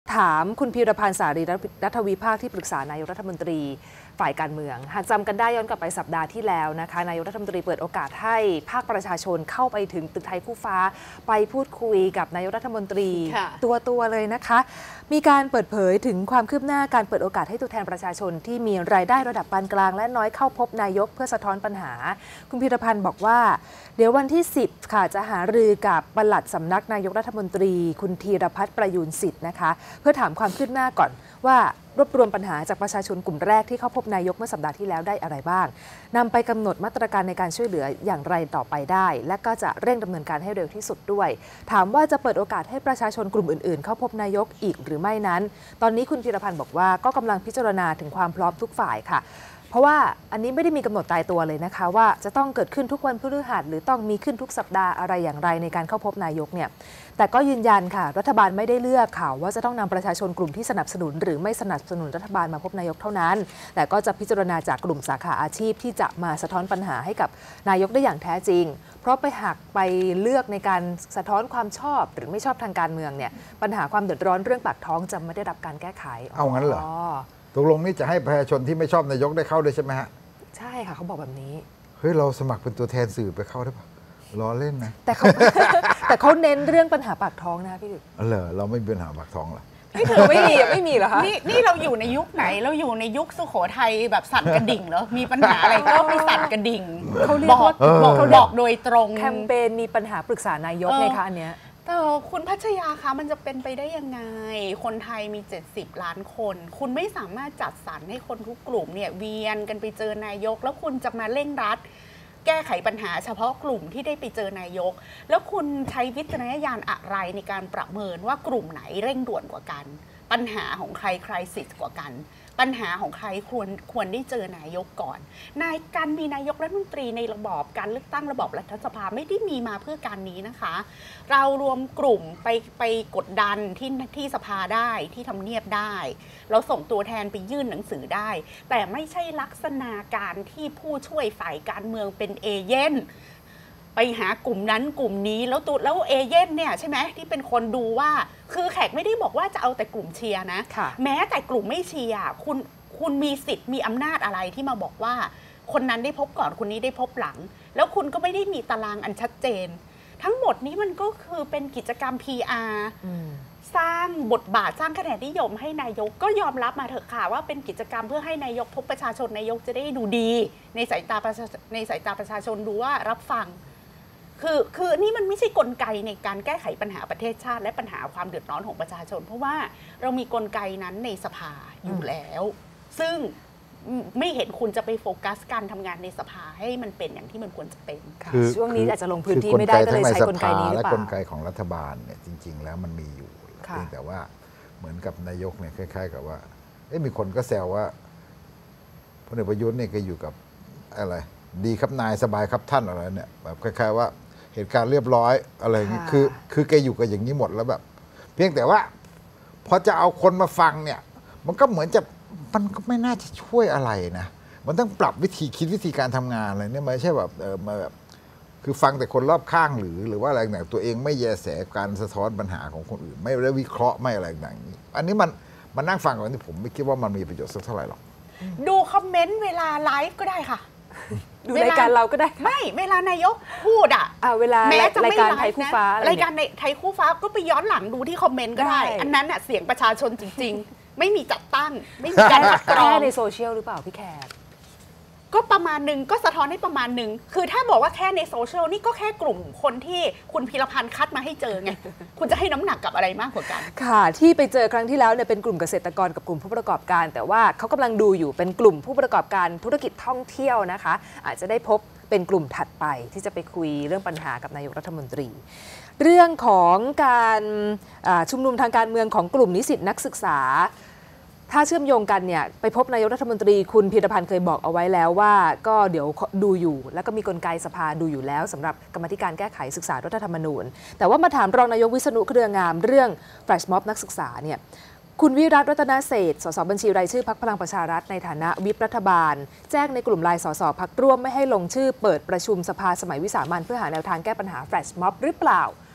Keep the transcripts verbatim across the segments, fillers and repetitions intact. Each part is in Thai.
ถามคุณพีรพันธ์สารีรัฐวิภาคที่ปรึกษานายกรัฐมนตรีฝ่ายการเมืองหากจำกันได้ย้อนกลับไปสัปดาห์ที่แล้วนะคะนายกรัฐมนตรีเปิดโอกาสให้ภาคประชาชนเข้าไปถึงตึกไทยคู่ฟ้าไปพูดคุยกับนายกรัฐมนตรีตัวตัวเลยนะคะมีการเปิดเผยถึงความคืบหน้าการเปิดโอกาสให้ตัวแทนประชาชนที่มีรายได้ระดับปานกลางและน้อยเข้าพบนายกเพื่อสะท้อนปัญหาคุณพีรพันธ์บอกว่าเดี๋ยววันที่สิบค่ะจะหารือกับปลัดสำนักนายกรัฐมนตรีคุณธีรพัฒน์ประยูรสิทธิ์นะคะเพื่อถามความคืบหน้าก่อนว่ารวบรวมปัญหาจากประชาชนกลุ่มแรกที่เข้าพบนายกเมื่อสัปดาห์ที่แล้วได้อะไรบ้างนำไปกำหนดมาตรการในการช่วยเหลืออย่างไรต่อไปได้และก็จะเร่งดำเนินการให้เร็วที่สุดด้วยถามว่าจะเปิดโอกาสให้ประชาชนกลุ่มอื่นๆเข้าพบนายกอีกหรือไม่นั้นตอนนี้คุณพีรพันธ์บอกว่าก็กำลังพิจารณาถึงความพร้อมทุกฝ่ายค่ะเพราะว่าอันนี้ไม่ได้มีกำหนดตายตัวเลยนะคะว่าจะต้องเกิดขึ้นทุกวันพฤหัสหรือต้องมีขึ้นทุกสัปดาห์อะไรอย่างไรในการเข้าพบนายกเนี่ยแต่ก็ยืนยันค่ะรัฐบาลไม่ได้เลือกค่ะว่าจะต้องนำประชาชนกลุ่มที่สนับสนุนหรือไม่สนับสนุนรัฐบาลมาพบนายกเท่านั้นแต่ก็จะพิจารณาจากกลุ่มสาขาอาชีพที่จะมาสะท้อนปัญหาให้กับนายกได้อย่างแท้จริงเพราะไปหักไปเลือกในการสะท้อนความชอบหรือไม่ชอบทางการเมืองเนี่ยปัญหาความเดือดร้อนเรื่องปากท้องจะไม่ได้รับการแก้ไขเอางั้นเหรอตกลงนี่จะให้ประชาชนที่ไม่ชอบนายกได้เข้าด้วยใช่ไหมฮะใช่ค่ะเขาบอกแบบนี้เฮ้ยเราสมัครเป็นตัวแทนสื่อไปเข้าได้ปะล้อเล่นนะแต่เขา แต่เขาเน้นเรื่องปัญหาปากท้องนะพี่ดึกเหรอเราไม่มีปัญหาปากท้องหรอนี่เธอไม่มีไม่มีเหรอคะนี่นี่เราอยู่ในยุคไหนเราอยู่ในยุคสุโขทัยแบบสั่นกระดิ่งเหรอมีปัญหาอะไรก็ไปสั่นกระดิ่งเขาเรียกว่าเขาบอกโดยตรงแคมเปญมีปัญหาปรึกษานายกไงคะอันเนี้ยแต่คุณพัชยาคะมันจะเป็นไปได้ยังไงคนไทยมีเจ็ดสิบล้านคนคุณไม่สามารถจัดสรรให้คนทุกกลุ่มเนี่ยเวียนกันไปเจอนายกแล้วคุณจะมาเร่งรัดแก้ไขปัญหาเฉพาะกลุ่มที่ได้ไปเจอนายกแล้วคุณใช้วิจารณญาณอะไรในการประเมินว่ากลุ่มไหนเร่งด่วนกว่ากันปัญหาของใครใครสิทธิ์กว่ากันปัญหาของใครควรควรได้เจอนายกก่อนนายการมีนายกรัฐมนตรีในระบอบการเลือกตั้งระบอบรัฐสภาไม่ได้มีมาเพื่อการนี้นะคะเรารวมกลุ่มไปไปกดดันที่ที่สภาได้ที่ทำเนียบได้เราส่งตัวแทนไปยื่นหนังสือได้แต่ไม่ใช่ลักษณะการที่ผู้ช่วยฝ่ายการเมืองเป็นเอเย่นไปหากลุ่มนั้นกลุ่มนี้แล้วตัวแล้วเอเย่นเนี่ยใช่ไหมที่เป็นคนดูว่าคือแขกไม่ได้บอกว่าจะเอาแต่กลุ่มเชียร์นะแม้แต่กลุ่มไม่เชียร์คุณคุณมีสิทธิ์มีอำนาจอะไรที่มาบอกว่าคนนั้นได้พบก่อนคนนี้ได้พบหลังแล้วคุณก็ไม่ได้มีตารางอันชัดเจนทั้งหมดนี้มันก็คือเป็นกิจกรรม พี อาร์ สร้างบทบาทสร้างคะแนนนิยมให้นายกก็ยอมรับมาเถอะค่ะว่าเป็นกิจกรรมเพื่อให้นายกพบประชาชนนายกจะได้ดูดีในสายตาประชาในสายตาประชาชนดูว่ารับฟังคือคือนี่มันไม่ใช่กลไกในการแก้ไขปัญหาประเทศชาติและปัญหาความเดือดร้อนของประชาชนเพราะว่าเรามีกลไกนั้นในสภาอยู่แล้วซึ่งไม่เห็นคุณจะไปโฟกัสการทำงานในสภาให้มันเป็นอย่างที่มันควรจะเป็นช่วงนี้อาจจะลงพื้นที่ไม่ได้ก็เลยใช้กลไกนี้หรือเปล่าและกลไกของรัฐบาลเนี่ยจริงๆแล้วมันมีอยู่เพียงแต่ว่าเหมือนกับนายกเนี่ยคล้ายๆกับว่าเอ๊ะมีคนก็แซวว่าพลเอกประยุทธ์เนี่ยก็อยู่กับอะไรดีครับนายสบายครับท่านอะไรเนี่ยแบบคล้ายๆว่าเหตุการณ์เรียบร้อยอะไรอย่างนี้คือคือแกอยู่กับอย่างนี้หมดแล้วแบบเพียงแต่ว่าพอจะเอาคนมาฟังเนี่ยมันก็เหมือนจะมันก็ไม่น่าจะช่วยอะไรนะมันต้องปรับวิธีคิดวิธีการทำงานอะไรเนี่ยไม่ใช่แบบเออมาแบบคือฟังแต่คนรอบข้างหรือหรือว่าอะไรต่างตัวเองไม่แยแสการสะท้อนปัญหาของคนอื่นไม่ได้วิเคราะห์ไม่อะไรต่างนี้อันนี้มันมันนั่งฟังกันที่ผมไม่คิดว่ามันมีประโยชน์สักเท่าไหร่หรอกดูคอมเมนต์เวลาไลฟ์ก็ได้ค่ะดูรายการเราก็ได้ไม่เวลานายกพูดอ่ะเวลาแม้จะรายการไทยคู่ฟ้ารายการในไทยคู่ฟ้าก็ไปย้อนหลังดูที่คอมเมนต์ก็ได้อันนั้นอ่ะเสียงประชาชนจริงๆไม่มีจัดตั้งไม่มีการคัดกรองในโซเชียลหรือเปล่าพี่แขกก็ประมาณหนึ่งก็สะท้อนให้ประมาณหนึ่งคือถ้าบอกว่าแค่ในโซเชียลนี่ก็แค่กลุ่มคนที่คุณพีรพันธ์คัดมาให้เจอไงคุณจะให้น้ำหนักกับอะไรมากกว่ากันค่ะที่ไปเจอครั้งที่แล้วเนี่ยเป็นกลุ่มเกษตรกรกับกลุ่มผู้ประกอบการแต่ว่าเขากำลังดูอยู่เป็นกลุ่มผู้ประกอบการธุรกิจท่องเที่ยวนะคะอาจจะได้พบเป็นกลุ่มถัดไปที่จะไปคุยเรื่องปัญหากับนายกรัฐมนตรีเรื่องของการชุมนุมทางการเมืองของกลุ่มนิสิตนักศึกษาถ้าเชื่อมโยงกันเนี่ยไปพบนายกรัฐมนตรีคุณพีรพันธ์เคยบอกเอาไว้แล้วว่าก็เดี๋ยวดูอยู่แล้วก็มีกลไกสภาดูอยู่แล้วสำหรับกรรมธิการแก้ไขศึกษารัฐธรรมนูญแต่ว่ามาถามรองนายกวิษณุเครืองามเรื่องแฟลชม็อบนักศึกษาเนี่ยคุณวิรัต รัตนเศรษฐ์สสบัญชีรายชื่อพรรคพลังประชารัฐในฐานะวิปรัฐบาลแจ้งในกลุ่มไลน์สสพรรคร่วมไม่ให้ลงชื่อเปิดประชุมสภาสมัยวิสามัญเพื่อหาแนวทางแก้ปัญหาแฟลชม็อบหรือเปล่า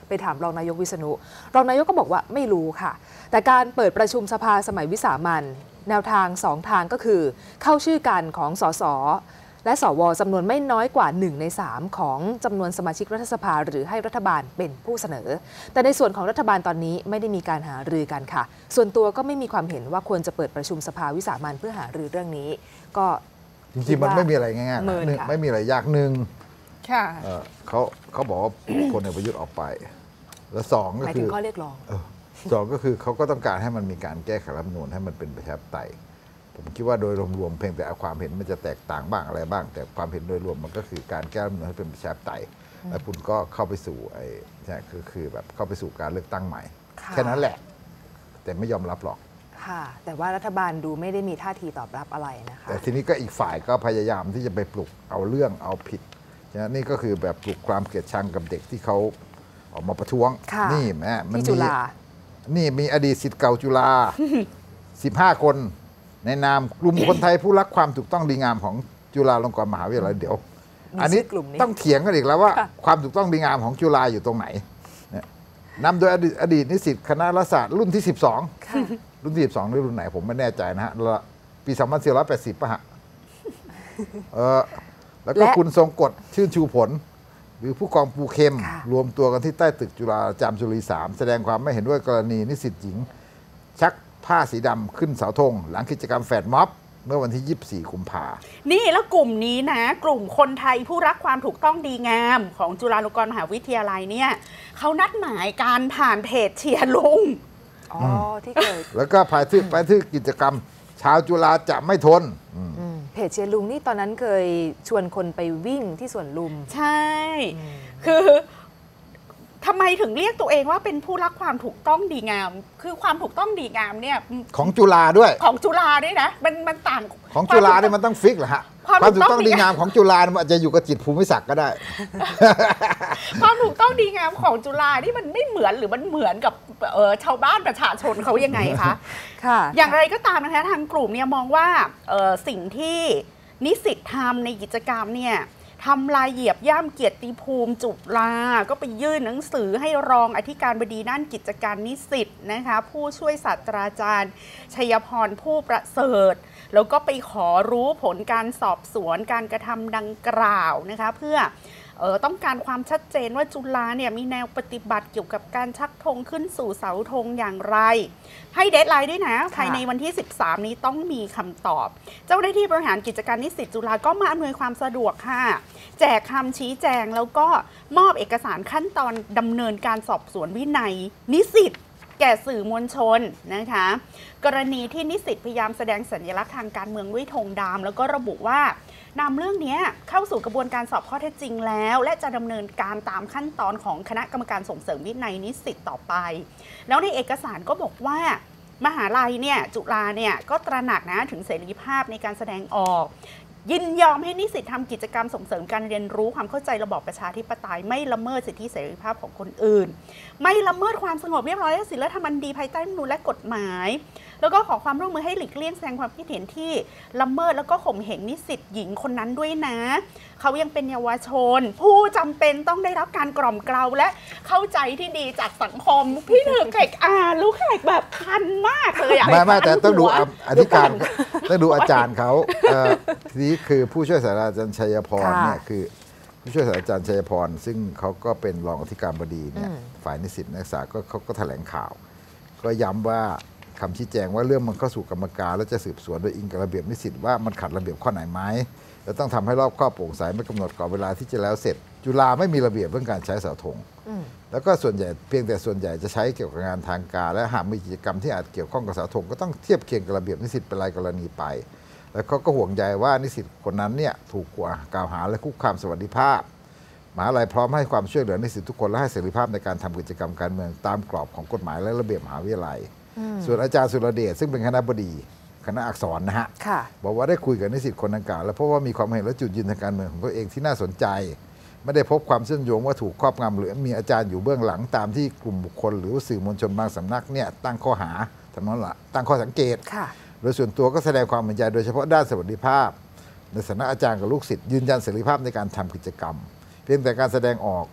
ไปถามรองนายกวิษณุรองนายกก็บอกว่าไม่รู้ค่ะแต่การเปิดประชุมสภาสมัยวิสามัญแนวทางสองทางก็คือเข้าชื่อกันของสสและสวจำนวนไม่น้อยกว่าหนึ่งในสามของจำนวนสมาชิกรัฐสภาหรือให้รัฐบาลเป็นผู้เสนอแต่ในส่วนของรัฐบาลตอนนี้ไม่ได้มีการหารือกันค่ะส่วนตัวก็ไม่มีความเห็นว่าควรจะเปิดประชุมสภาวิสามัญเพื่อหารือเรื่องนี้ก็จริงๆมันไม่มีอะไรง่ายๆหมื่นะนหนึ่งค่ะไม่มีอะไรยากหนึ่งค่ะเอ่อเขาเขาบอกว่า พลเอกประยุทธ์ออกไป แล้วสองก็หมายคืถึงอข้อเรียกร้องเออสองก็คือเขาก็ต้องการให้มันมีการแก้ไขรัฐธรรมนูญให้มันเป็นประชาธิปไตยผมคิดว่าโดยรวมๆเพียงแต่ความเห็นมันจะแตกต่างบ้างอะไรบ้าง แต่ความเห็นโดยรวมมันก็คือการแก้รัฐธรรมนูญให้เป็นประชาธิปไตยแล้วคุณก็เข้าไปสู่ไอ้ใช่คือคือแบบเข้าไปสู่การเลือกตั้งใหม่ค่ะแค่นั้นแหละ แต่ไม่ยอมรับหรอกค่ะแต่ว่ารัฐบาลดูไม่ได้มีท่าทีตอบรับอะไรนะคะแต่ทีนี้ก็อีกฝ่ายก็พยายามที่จะไปปลุกเอาเรื่องเอาผิดนะนี่ก็คือแบบปลุกความเกลียดชังกับเด็กที่เขาออกมาประท้วงค่ะนี่แม่มันที่จุมีฬานี่มีอดีตศิษย์เก่าจุฬา สิบห้า คนในนามกลุ่มคนไทยผู้รักความถูกต้องดีงามของจุฬาลงกรณ์มหาวิทยาลัยเดี๋ยวมีอันนี้ชื่อกลุ่มนี้ต้องเถียงกันอีกแล้วว่าค่ะความถูกต้องดีงามของจุฬาอยู่ตรงไหนเนี่ยนำโดยอดีตอดีตนิสิตคณะรัฐศาสตร์รุ่นที่สิบสองค่ะรุ่นที่สิบสองหรือรุ่นไหนผมไม่แน่ใจนะฮะละปีสองพันสี่ร้อยแปดสิบป่ะฮะ เออแล้วก็และคุณทรงกฎชื่นชูผล หรือผู้กองปูเข็มค่ะรวมตัวกันที่ใต้ตึกจุฬาจามจุรีสามแสดงความไม่เห็นด้วยกรณีนิสิตหญิง ชักผ้าสีดำขึ้นเสาธง หลังกิจกรรมแฟดม็อบ เมื่อวันที่ยี่สิบสี่กุมภานี่แล้วกลุ่มนี้นะ กลุ่มคนไทยผู้รักความถูกต้องดีงามของจุฬาลงกรณ์มหาวิทยาลัยเนี่ยเขานัดหมายการผ่านเพจเชียร์ลุงอ๋อที่เคยแล้วก็ภายที่ภายที่กิจกรรม ชาวจุฬาจะไม่ทนอืมอืมเพจเชียร์ลุงนี่ตอนนั้นเคยชวนคนไปวิ่งที่สวนลุมใช่ คือทำไมถึงเรียกตัวเองว่าเป็นผู้รักความถูกต้องดีงาม คือความถูกต้องดีงามเนี่ยของจุฬาด้วยของจุฬาด้วยนะ มันมันต่างของจุฬาเนี่ยมันต้องฟิกเหรอฮะความความถูถูกกต้ต้ออง งดีดีงามของจุฬามันอาจจะอยู่กับจิตภูมิศักดิ์ก็ได้ความถูกต้องดีงามของจุฬานี่มันไม่เหมือนหรือมันเหมือนกับเออชาวบ้านประชาชนเขายังไงคะค่ะอย่างไรก็ตามนะคะทางกลุ่มเนี่ยมองว่าเอ่อสิ่งที่นิสิตทำในกิจกรรมเนี่ยทำลายเหยียบย่ำเกียรติภูมิจุฬาก็ไปยื่นหนังสือให้รองอธิการบดีด้านกิจการนิสิตนะคะผู้ช่วยศาสตราจารย์ชัยพรผู้ประเสริฐ แล้วก็ไปขอรู้ผลการสอบสวนการกระทำดังกล่าวนะคะเพื่อเออต้องการความชัดเจนว่าจุฬาเนี่ยมีแนวปฏิบัติเกี่ยวกับการชักธงขึ้นสู่เสาธงอย่างไร ให้เดดไลน์ด้วยนะภายในวันที่ สิบสาม นี้ต้องมีคำตอบ เจ้าหน้าที่บริหารกิจการนิสิตจุฬาก็มาอำนวยความสะดวกค่ะ แจกคำชี้แจงแล้วก็มอบเอกสารขั้นตอนดำเนินการสอบสวนวินัยนิสิตแก่สื่อมวลชนนะคะ กรณีที่นิสิตพยายามแสดงสัญลักษณ์ทางการเมืองด้วยธงดำแล้วก็ระบุว่านำเรื่องนี้เข้าสู่กระบวนการสอบข้อเท็จจริงแล้ว และจะดำเนินการตามขั้นตอนของคณะกรรมการส่งเสริมวินัยนิสิตต่อไป แล้วในเอกสารก็บอกว่ามหาลัยเนี่ยจุฬาเนี่ยก็ตระหนักนะถึงเสรีภาพในการแสดงออก ยินยอมให้นิสิตทำกิจกรรมส่งเสริมการเรียนรู้ความเข้าใจระบอบประชาธิปไตยไม่ละเมิดสิทธิเสรีภาพของคนอื่น ไม่ละเมิดความสงบเรียบร้อยและศีลธรรมอันดีภายใต้รัฐธรรมนูญและกฎหมาย แล้วก็ขอความร่วมมือให้หลีกเลี่ยงแสดงความคิดเห็นที่ละเมิดแล้วก็ข่มเหงนิสิตหญิงคนนั้นด้วยนะเขายังเป็นเยาวชน ผู้จำเป็นต้องได้รับการกล่อมเกลาและเข้าใจที่ดีจากสังคมพี่ถึงแขกอ่านรู้แขกแบบคันมากเลยอะไม่ไม่แต่ต้องดูหัวอธิการต้องดูอาจารย์เขาเอ่อทีนี้คือผู้ช่วยศาสตราจารย์ชัยพรค่ะเนี่ยคือผู้ช่วยศาสตราจารย์ชัยพร ซึ่งเขาก็เป็นรองอธิการบดีเนี่ยอืมฝ่ายนิสิตนักศึกษาก็เขาก็แถลงข่าว ก็ย้ำว่าคำชี้แจงว่าเรื่องมันเข้าสู่กรรมการ แล้วจะสืบสวนโดยอิงกับระเบียบนิสิตว่ามันขัดระเบียบข้อไหนไหมแล้วต้องทำให้รอบคอบโปร่งใสไม่กำหนดกรอบเวลาที่จะแล้วเสร็จ จุฬาไม่มีระเบียบเรื่องการใช้เสาธงอืมแล้วก็ส่วนใหญ่เพียงแต่ส่วนใหญ่จะใช้เกี่ยวกับงานทางการ และหากมีกิจกรรมที่อาจเกี่ยวข้องกับเสาธงก็ต้องเทียบเคียงกับระเบียบนิสิตเป็นรายกรณีไป แล้วเขาก็ห่วงใยว่านิสิตคนนั้นเนี่ยถูกกล่าวหาและคุกคามสวัสดิภาพมหาลัยพร้อมให้ความช่วยเหลือนิสิตทุกคนและให้เสรีภาพในการทำกิจกรรมการเมืองตามกรอบของกฎหมายและระเบียบมหาวิทยาลัย ส่วนอาจารย์สุรเดชซึ่งเป็นคณบดีคณะอักษรนะฮะค่ะบอกว่าได้คุยกับนิสิตคนดังกล่าวแล้วพบว่ามีความเห็นและจุดยืนทางการเมืองของตัวเองที่น่าสนใจ ไม่ได้พบความเชื่อมโยงว่าถูกครอบงำหรือมีอาจารย์อยู่เบื้องหลังตามที่กลุ่มบุคคลหรือสื่อมวลชนบางสำนักเนี่ยตั้งข้อหาทำนั้นละตั้งข้อสังเกตค่ะโดยส่วนตัวก็แสดงความเห็นใจโดยเฉพาะด้านสวัสดิภาพ ในฐานะอาจารย์กับลูกศิษย์ยืนยันเสรีภาพในการทำกิจกรรม เพียงแต่การแสดงออก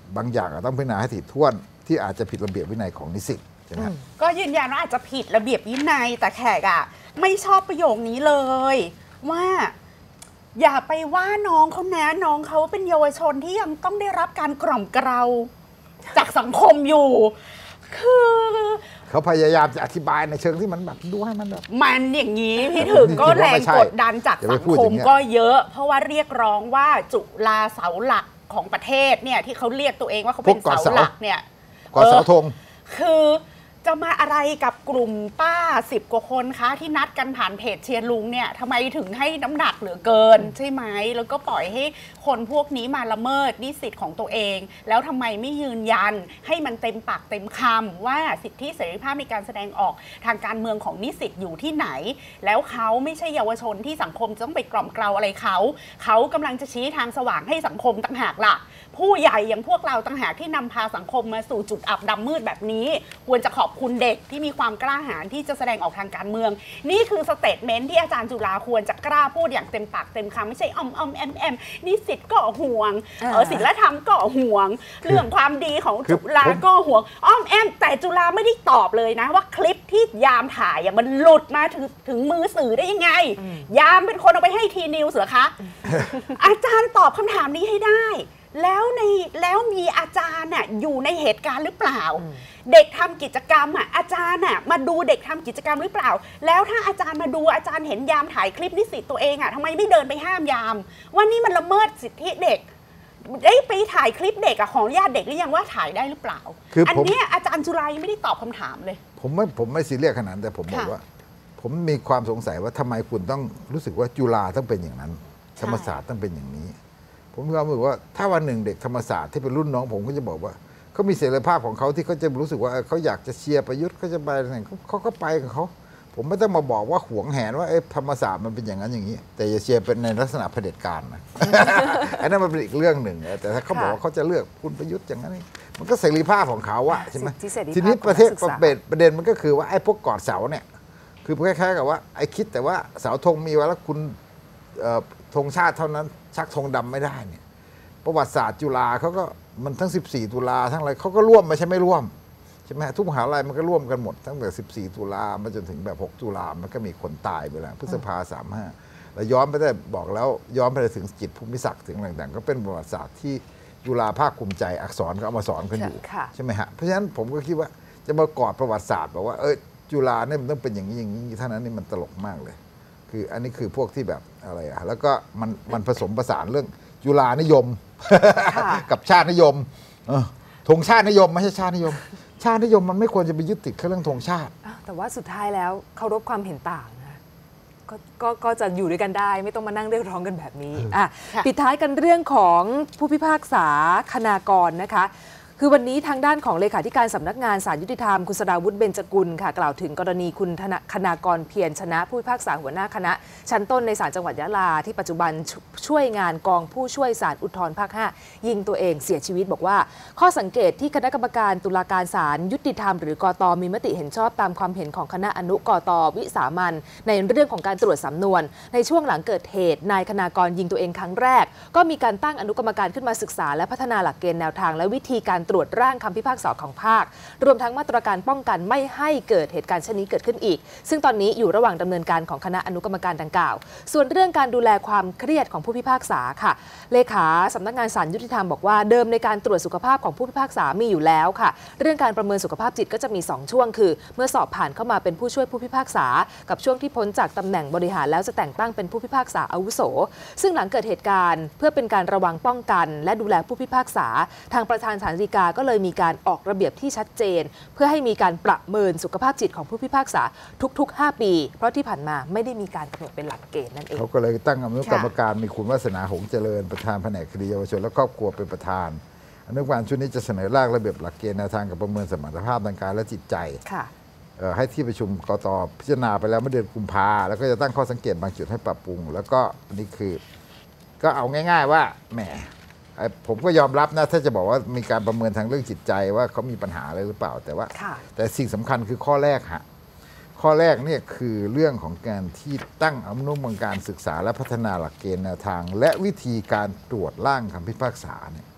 บางอย่างต้องพิจารณาให้ถี่ถ้วนที่อาจจะผิดระเบียบวินัยของนิสิตใช่ไหมก็ยืนยันว่าอาจจะผิดระเบียบวินัยแต่แขกอะไม่ชอบประโยคนี้เลยว่าอย่าไปว่าน้องเขานะน้องเขาเป็นเยาวชนที่ยังต้องได้รับการกล่อมเกลาจากสังคมอยู่ คือเขาพยายามจะอธิบายในเชิงที่มันแบบดูให้มันแบบมันอย่างนี้พี่ถึงก็แรงกดดันจากสังคมก็เยอะ เพราะว่าเรียกร้องว่าจุฬาเสาหลักของประเทศเนี่ยที่เขาเรียกตัวเองว่าเขาเป็นเสาหลักเนี่ยกอดเสาธงคือจะมาอะไรกับกลุ่มป้าสิบกว่าคนคะที่นัดกันผ่านเพจเชียร์ลุงเนี่ยทำไมถึงให้น้ำหนักเหลือเกินใช่ไหมแล้วก็ปล่อยให้คนพวกนี้มาละเมิดนิสิตของตัวเองแล้วทำไมไม่ยืนยันให้มันเต็มปากเต็มคำว่าสิทธิเสรีภาพในการแสดงออกทางการเมืองของนิสิตอยู่ที่ไหนแล้วเขาไม่ใช่เยาวชนที่สังคมจะต้องไปกล่อมเกลาอะไรเขาเขากำลังจะชี้ทางสว่างให้สังคมต่างหากล่ะผู้ใหญ่อย่างพวกเราต่างหากที่นำพาสังคมมาสู่จุดอับดำมืดแบบนี้ควรจะขอบคุณเด็กที่มีความกล้าหาญที่จะแสดงออกทางการเมืองนี่คือสเตทเมนต์ที่อาจารย์จุฬาควรจะกล้าพูดอย่างเต็มปากเต็มคำไม่ใช่อมอมแอมแอมนิสิตก็ห่วงเออศิลธรรมก็ห่วงเรื่องความดีของจุฬาก็ห่วงอ้อมแอมแต่จุฬาไม่ได้ตอบเลยนะว่าคลิปที่ยามถ่ายมันหลุดมาถึงถึงมือสื่อได้ยังไงยามเป็นคนเอาไปให้ทีนิวส์เหรอคะ อาจารย์ตอบคำถามนี้ให้ได้แล้วในแล้วมีอาจารย์น่ะอยู่ในเหตุการณ์หรือเปล่าเด็กทำกิจกรรมอ่ะอาจารย์น่ะมาดูเด็กทำกิจกรรมหรือเปล่าแล้วถ้าอาจารย์มาดูอาจารย์เห็นยามถ่ายคลิปนิสิตตัวเองอ่ะทำไมไม่เดินไปห้ามยามว่านี่มันละเมิดสิทธิเด็กได้ไปถ่ายคลิปเด็กอะของญาติเด็กหรือยังว่าถ่ายได้หรือเปล่า อันนี้อาจารย์จุฬายังไม่ได้ตอบคำถามเลยผมไม่ผมไม่ซีเรียสขนาดนั้นแต่ผมบอกว่าผมมีความสงสัยว่าทำไมคุณต้องรู้สึกว่าจุฬาต้องเป็นอย่างนั้นธรรมศาสตร์ต้องเป็นอย่างนี้ผมมีความรู้สึกว่าถ้าวันหนึ่งเด็กธรรมศาสตร์ที่เป็นรุ่นน้องผมก็จะบอกว่าเขามีเสรีภาพของเขาที่เขาจะรู้สึกว่าเขาอยากจะเชียร์ประยุทธ์เขาจะไปไหนเขาก็ไปกับเขาผมไม่ต้องมาบอกว่าหวงแหนว่าธรรมศาสตร์มันเป็นอย่างนั้นอย่างนี้แต่อย่าเชียร์เป็นในลักษณะเผด็จการนะ อันนั้นมันเป็นอีกเรื่องหนึ่งแต่ถ้าเขาบอกว่าเขาจะเลือกคุณประยุทธ์อย่างนั้นมันก็เสรีภาพของเขาอะใช่ไหมทีนี้ประเทศประเด็นมันก็คือว่าไอ้พวกกอดเสาเนี่ยคือคล้ายๆกับว่าไอ้คิดแต่ว่าเสาธงมีไว้แล้วคุณธงชาติเท่านั้นชักธงดำไม่ได้เนี่ยประวัติศาสตร์จุฬาเขาก็มันทั้งสิบสี่ตุลาทั้งอะไรเขาก็ร่วมไม่ใช่ไม่ร่วมใช่ไหมทุกมหาลัยมันก็ร่วมกันหมดตั้งแต่สิบสี่ตุลามาจนถึงแบบหกตุลามันก็มีคนตายไปแล้วพฤษภาสามห้าแล้วย้อนไปได้บอกแล้วย้อนไปถึงจิตรภูมิศักดิ์ถึงอะไรต่างๆก็เป็นประวัติศาสตร์ที่จุฬาภาคภูมิใจอักษรก็เอามาสอนกันอยู่ใช่ไหมฮะเพราะฉะนั้นผมก็คิดว่าจะมากอดประวัติศาสตร์บอกว่าเออจุฬาเนี่ยมันต้องเป็นอย่างนี้อย่างนี้เท่านั้นนี่มันตลกมากเลยคืออันนี้คือพวกที่แบบอะไรอะแล้วก็มันมันผสมผสานเรื่องจุฬานิยม กับชาตินิยมธงชาตินิยมไม่ใช่ชาตินิยมชาตินิยมมันไม่ควรจะไปยึดติดแค่เรื่องธงชาติแต่ว่าสุดท้ายแล้วเคารพความเห็นต่างนะกก็ก็จะอยู่ด้วยกันได้ไม่ต้องมานั่งเรียกร้องกันแบบนี้อ่ะปิดท้ายกันเรื่องของผู้พิพากษาคณากรนะคะคือวันนี้ทางด้านของเลขาธิการสำนักงานศาลยุติธรรมคุณสราวุฒิเบญจกุลค่ะกล่าวถึงกรณีคุณคณากรเพียรชนะผู้พิพากษาหัวหน้าคณะชั้นต้นในศาลจังหวัดยะลาที่ปัจจุบันช่วยงานกองผู้ช่วยศาลอุทธรภาคห้ายิงตัวเองเสียชีวิตบอกว่าข้อสังเกตที่คณะกรรมการตุลาการศาลยุติธรรมหรือกต.มีมติเห็นชอบตามความเห็นของคณะอนุกต.วิสามัญในเรื่องของการตรวจสำนวนในช่วงหลังเกิดเหตุนายคณากรยิงตัวเองครั้งแรกก็มีการตั้งอนุกรรมการขึ้นมาศึกษาและพัฒนาหลักเกณฑ์แนวทางและวิธีการตรวจร่างคำพิพากษาของภาครวมทั้งมาตรการป้องกันไม่ให้เกิดเหตุการณ์เช่นนี้เกิดขึ้นอีกซึ่งตอนนี้อยู่ระหว่างดำเนินการของคณะอนุกรรมการดังกล่าวส่วนเรื่องการดูแลความเครียดของผู้พิพากษาค่ะเลขาสำนักงานศาลยุติธรรมบอกว่าเดิมในการตรวจสุขภาพของผู้พิพากษามีอยู่แล้วค่ะเรื่องการประเมินสุขภาพจิตก็จะมีสองช่วงคือเมื่อสอบผ่านเข้ามาเป็นผู้ช่วยผู้พิพากษากับช่วงที่พ้นจากตำแหน่งบริหารแล้วจะแต่งตั้งเป็นผู้พิพากษาอาวุโสซึ่งหลังเกิดเหตุการณ์เพื่อเป็นการระวังป้องกันและดูแลผู้พิพากษาทางประธานศาลฎีกาก็เลยมีการออกระเบียบที่ชัดเจนเพื่อให้มีการประเมินสุขภาพจิตของผู้พิพากษาทุกๆห้าปีเพราะที่ผ่านมาไม่ได้มีการกำหนดเป็นหลักเกณฑ์นั่นเองเขาก็เลยตั้งอนุกรรมการมีคุณวาสนาหงส์เจริญประธานแผนกคดีเยาวชนและครอบครัวเป็นประธานอนุกรรมการชุดนี้จะเสนอร่างระเบียบหลักเกณฑ์แนวทางกับประเมินสมรรถภาพทางกายและจิตใจให้ที่ประชุมกต.พิจารณาไปแล้วเมื่อเดือนกุมภาแล้วก็จะตั้งข้อสังเกตบางจุดให้ปรับปรุงแล้วก็นี่คือก็เอาง่ายๆว่าแหมผมก็ยอมรับนะถ้าจะบอกว่ามีการประเมินทางเรื่องจิตใจว่าเขามีปัญหาอะไรหรือเปล่าแต่ว่าแต่สิ่งสำคัญคือข้อแรกฮะข้อแรกเนี่ยคือเรื่องของการที่ตั้งอนุกรรมการศึกษาและพัฒนาหลักเกณฑ์แนวทางและวิธีการตรวจร่างคำพิพากษาเนี่ย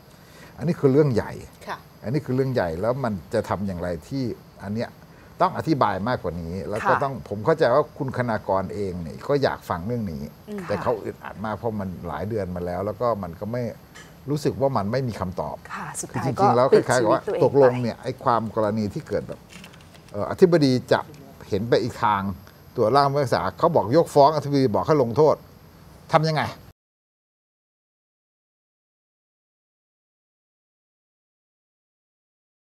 อันนี้คือเรื่องใหญ่ค่ะอันนี้คือเรื่องใหญ่แล้วมันจะทำอย่างไรที่อันเนี้ยต้องอธิบายมากกว่านี้ แล้วก็ค่ะต้องผมเข้าใจว่าคุณคณากรเองเนี่ยก็อยากฟังเรื่องนี้อืมแต่เขาอึดอัดมากเพราะมันหลายเดือนมาแล้ว แล้วก็มันก็ไม่รู้สึกว่ามันไม่มีคำตอบค่ะ สุดคือท้าจยก็ริงๆแล้วคปิดล้ายชีๆกับวิตว่าตัวเองตกลงไปเนี่ยไอ้ความกรณีที่เกิดแบบเอ่ออธิบดีจับเห็นไปอีกทางตัวร่างผู้พิพากษาเขาบอกยกฟ้องอธิบดีบอกให้ลงโทษทำยังไง